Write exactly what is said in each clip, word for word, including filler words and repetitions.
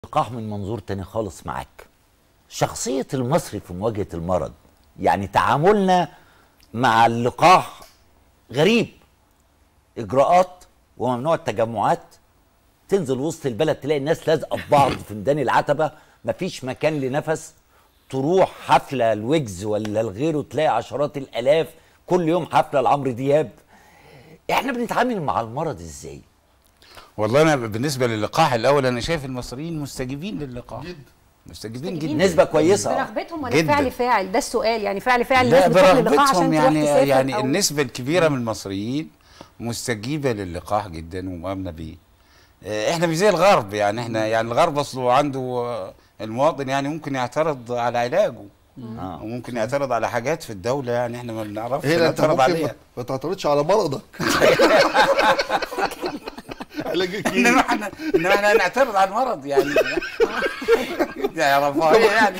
اللقاح من منظور تاني خالص معاك. شخصية المصري في مواجهة المرض، يعني تعاملنا مع اللقاح غريب. إجراءات وممنوع التجمعات، تنزل وسط البلد تلاقي الناس لازقة في بعض في ميدان العتبة، مفيش مكان لنفس. تروح حفلة الويجز ولا الغيره تلاقي عشرات الآلاف، كل يوم حفلة لعمرو دياب. احنا بنتعامل مع المرض ازاي؟ والله انا بالنسبه للقاح الاول انا شايف المصريين مستجيبين للقاح جدا، مستجيبين جدا، نسبه كويسه برغبتهم ولا فعل فاعل؟ ده السؤال، يعني فعل فاعل لا الناس بتروح للقاح عشان يعني تروح تسافر. يعني أو النسبه الكبيره من المصريين مستجيبه للقاح جدا ومؤمنه بيه. احنا مش زي الغرب، يعني احنا يعني الغرب اصله عنده المواطن يعني ممكن يعترض على علاجه آه. وممكن يعترض على حاجات في الدوله، يعني احنا ما بنعرفش نعترض عليها. ما تعترضش على مرضك. علاجك ايه؟ انما احنا انما احنا نعترض على المرض يعني يا رفاهيه يعني.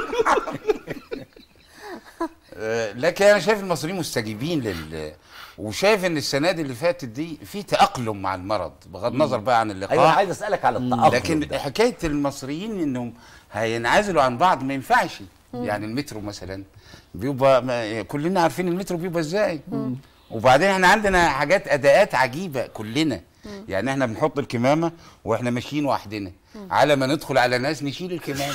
لكن انا شايف المصريين مستجيبين لل وشايف ان السنه دي اللي فاتت دي في تاقلم مع المرض بغض النظر بقى عن اللقاح. ايوه، عايز اسالك على التاقلم. لكن ده. حكايه المصريين انهم هينعزلوا عن بعض ما ينفعش. يعني المترو مثلا بيبقى كلنا عارفين المترو بيبقى ازاي، وبعدين احنا عندنا حاجات اداءات عجيبه كلنا. يعني احنا بنحط الكمامه واحنا ماشيين وحدنا، على ما ندخل على ناس نشيل الكمامه.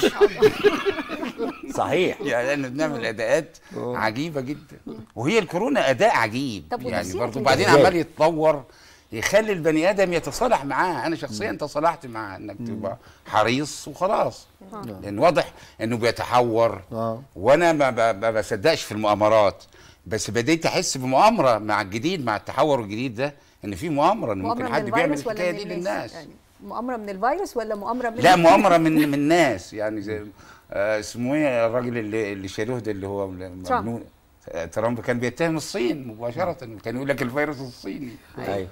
صحيح، يعني احنا بنعمل اداءات عجيبه جدا، وهي الكورونا اداء عجيب. طب يعني وتفسيرك برضه لده؟ بعدين عمال يتطور يخلي البني ادم يتصالح معاه. انا شخصيا تصالحت معاه انك تبقى حريص وخلاص، لان واضح انه بيتحور. آه. وانا ما ب- ما بصدقش في المؤامرات، بس بديت احس بمؤامره مع الجديد، مع التحور الجديد ده، ان في مؤامره، ان ممكن مؤامرة حد من بيعمل الفيروس ولا الحكايه من دي للناس. يعني مؤامرة من الفيروس ولا مؤامرة من لا، مؤامره من من الناس. يعني زي آه اسمه ايه الراجل اللي اللي شالوه ده اللي هو مجنون، آه، ترامب كان بيتهم الصين مباشره، كان يقول لك الفيروس الصيني. ايوه.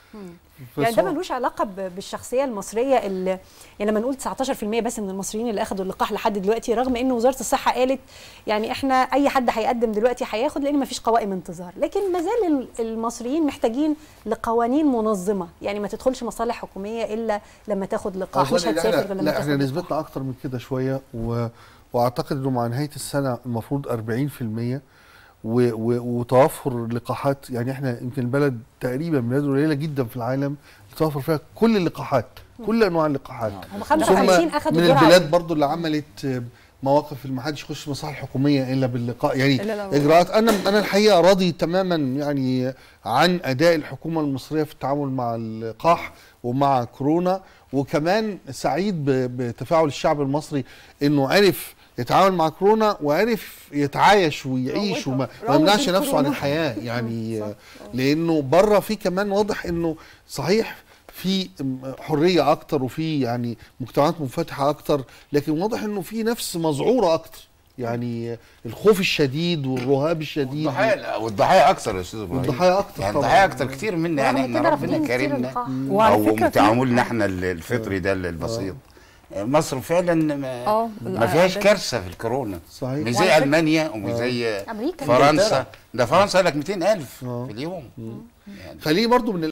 يعني ده ملوش علاقه ب- بالشخصيه المصريه اللي يعني لما نقول تسعتاشر في المية بس من المصريين اللي اخذوا اللقاح لحد دلوقتي، رغم ان وزاره الصحه قالت يعني احنا اي حد هيقدم دلوقتي هياخد لان ما فيش قوائم انتظار، لكن ما زال ال- المصريين محتاجين لقوانين منظمه، يعني ما تدخلش مصالح حكوميه الا لما تاخد لقاح، مش أظن إن هتسافر إحنا- غير لما لا تاخد احنا لقاح. نسبتنا اكتر من كده شويه، و... واعتقد انه مع نهايه السنه المفروض أربعين في المية، و... و... وتوفر لقاحات. يعني احنا يمكن البلد تقريبا من البلاد القليله جدا في العالم توفر فيها كل اللقاحات، كل انواع اللقاحات. هم خمسة وخمسين ثم اخذوا من جرعه. البلاد برضو اللي عملت مواقف اللي ما حدش يخش مصالح حكوميه الا باللقاح، يعني إلا لو- اجراءات. انا انا الحقيقه راضي تماما يعني عن اداء الحكومه المصريه في التعامل مع اللقاح ومع كورونا، وكمان سعيد ب- بتفاعل الشعب المصري انه عرف يتعامل مع كورونا وعرف يتعايش ويعيش وما ما روض يمنعش نفسه عن الكورونا. الحياه. يعني لانه بره في كمان واضح انه صحيح في حريه اكتر وفي يعني مجتمعات منفتحه اكتر، لكن واضح انه في نفس مذعوره اكتر، يعني الخوف الشديد والرهاب الشديد والضحايا والضحايا اكثر يا استاذ ابراهيم. والضحايا اكتر يعني طبعاً. الضحايا اكثر كتير منا، يعني ورغم احنا كده ربنا رافضين كتير كريمنا اللقاح. وعلى او فكرة في- تعاملنا احنا الفطري ده البسيط. مصر فعلا ما, اه ما فيهاش كارثه في الكورونا، صحيح. مش وعلى زي فكرة- المانيا ومش زي أمريكا. فرنسا. ده فرنسا قال لك مئتين ألف آه. في اليوم. خليه برضو من